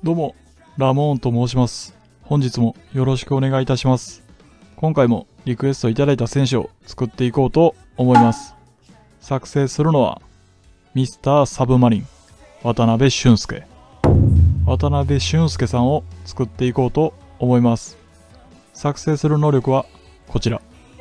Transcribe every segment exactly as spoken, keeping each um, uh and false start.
どうも、ラモーンと申します。本日もよろしくお願いいたします。今回もリクエストいただいた選手を作っていこうと思います。作成するのは、ミスターサブマリン、渡辺俊介。渡辺俊介さんを作っていこうと思います。作成する能力はこちら。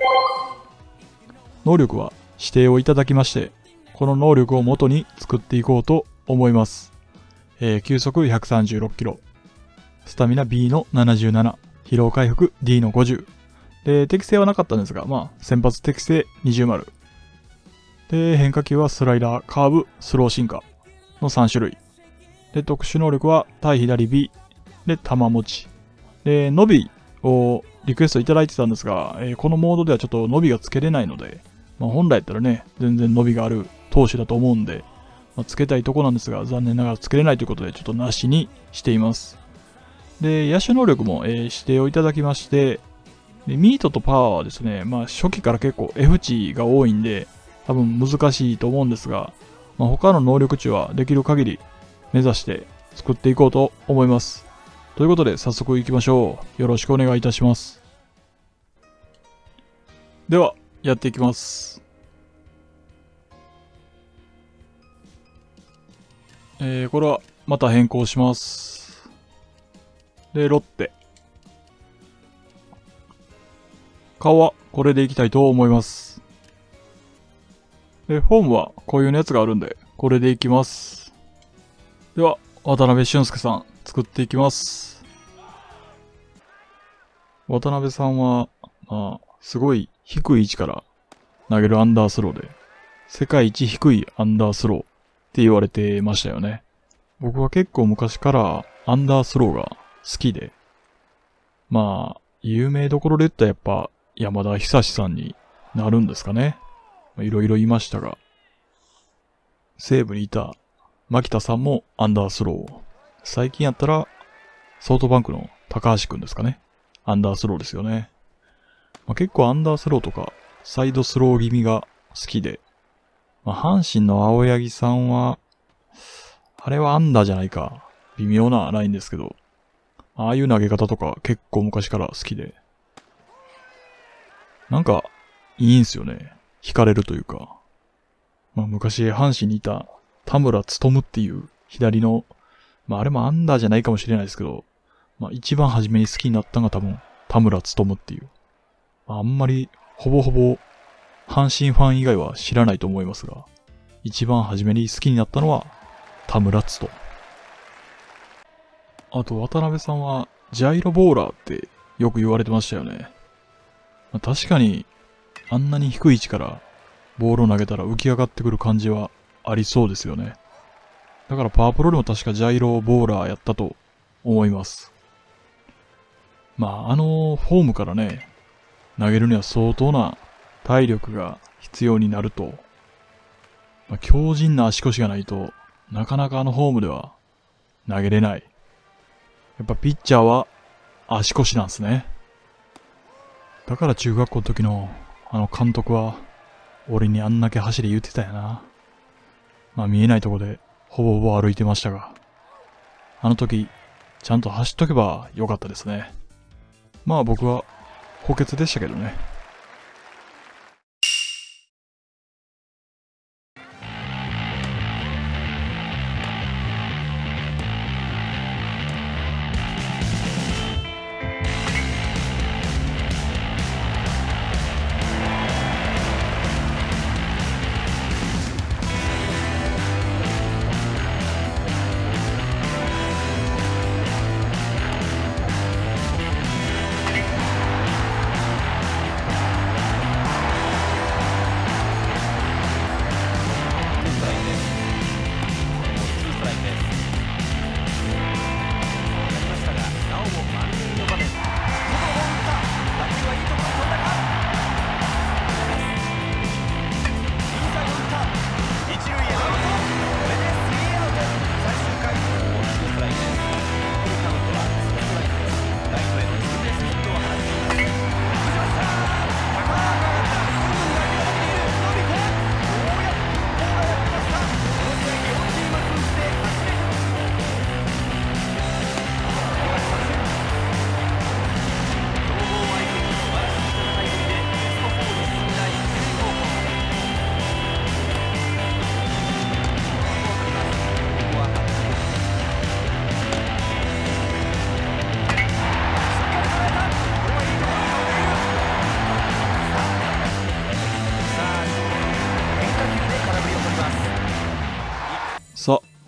能力は指定をいただきまして、この能力を元に作っていこうと思います。えー、球速ひゃくさんじゅうろっキロ、スタミナ ビー のななじゅうなな、疲労回復 ディー のごじゅう。で、適正はなかったんですが、まあ、先発適正にじゅう丸。で、変化球はスライダー、カーブ、スローシンカーのさん種類。で、特殊能力は対左 ビー。で、球持ち。で、伸びをリクエストいただいてたんですが、えー、このモードではちょっと伸びがつけれないので、まあ、本来やったらね、全然伸びがある投手だと思うんで、まあ、つけたいとこなんですが、残念ながらつけれないということで、ちょっとなしにしています。で、野手能力も、えー、指定をいただきまして、でミートとパワーはですね、まあ初期から結構 F 値が多いんで、多分難しいと思うんですが、まあ、他の能力値はできる限り目指して作っていこうと思います。ということで早速行きましょう。よろしくお願いいたします。では、やっていきます。えー、これはまた変更します。で、ロッテ。顔はこれでいきたいと思います。で、フォームはこういうやつがあるんで、これでいきます。では、渡辺俊介さん、作っていきます。渡辺さんは、まあ、すごい低い位置から投げるアンダースローで、世界一低いアンダースローって言われてましたよね。僕は結構昔からアンダースローが好きで、まあ、有名どころで言ったらやっぱ山田久志さんになるんですかね。いろいろいましたが、西武にいた牧田さんもアンダースロー。最近やったらソフトバンクの高橋くんですかね。アンダースローですよね。まあ、結構アンダースローとかサイドスロー気味が好きで、まあ、阪神の青柳さんは、あれはアンダーじゃないか。微妙なラインですけど、ああいう投げ方とか結構昔から好きで、なんかいいんすよね。惹かれるというか。まあ、昔阪神にいた田村勉っていう左の、まああれもアンダーじゃないかもしれないですけど、まあ一番初めに好きになったのが多分田村勉っていう。まあ、あんまりほぼほぼ阪神ファン以外は知らないと思いますが、一番初めに好きになったのは田村勉。あと渡辺さんはジャイロボーラーってよく言われてましたよね。まあ、確かにあんなに低い位置からボールを投げたら浮き上がってくる感じはありそうですよね。だからパワープロでも確かジャイロボーラーやったと思います。まああのフォームからね、投げるには相当な体力が必要になると、まあ、強靭な足腰がないとなかなかあのフォームでは投げれない。やっぱピッチャーは足腰なんですね。だから中学校の時のあの監督は俺にあんだけ走り言ってたよな。まあ見えないとこでほぼほぼ歩いてましたが、あの時ちゃんと走っとけばよかったですね。まあ僕は補欠でしたけどね。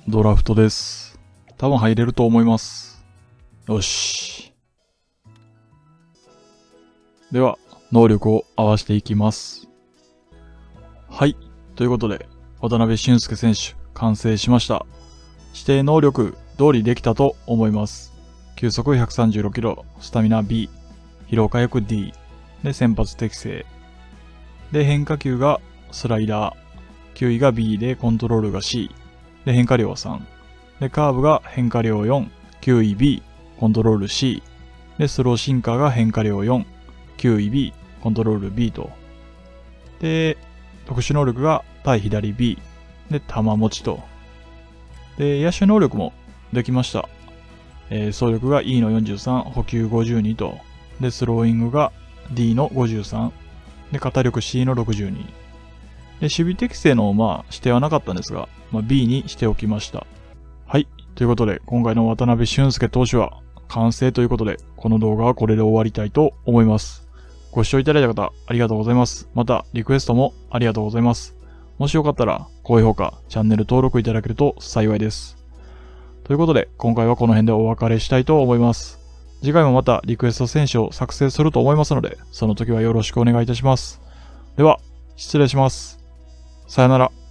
ドラフトです。多分入れると思います。よし。では、能力を合わせていきます。はい。ということで、渡辺俊介選手、完成しました。指定能力通りできたと思います。球速ひゃくさんじゅうろくキロ、スタミナ ビー、疲労回復 ディー、で、先発適正。で、変化球がスライダー、球威が ビー でコントロールが シー、で、変化量はさん。で、カーブが変化量よん、球威 ビー、コントロール シー。で、スローシンカーが変化量よん、球威 ビー、コントロール ビー と。で、特殊能力が対左 ビー。で、球持ちと。で、野手能力もできました。えー、走力が E のよんじゅうさん、補給ごじゅうにと。で、スローイングが D のごじゅうさん。で、肩力 C のろくじゅうに。で、守備適正の、まあ、指定はなかったんですが、まあ、B にしておきました。はい。ということで、今回の渡辺俊介投手は完成ということで、この動画はこれで終わりたいと思います。ご視聴いただいた方、ありがとうございます。また、リクエストもありがとうございます。もしよかったら、高評価、チャンネル登録いただけると幸いです。ということで、今回はこの辺でお別れしたいと思います。次回もまたリクエスト選手を作成すると思いますので、その時はよろしくお願いいたします。では、失礼します。さよなら。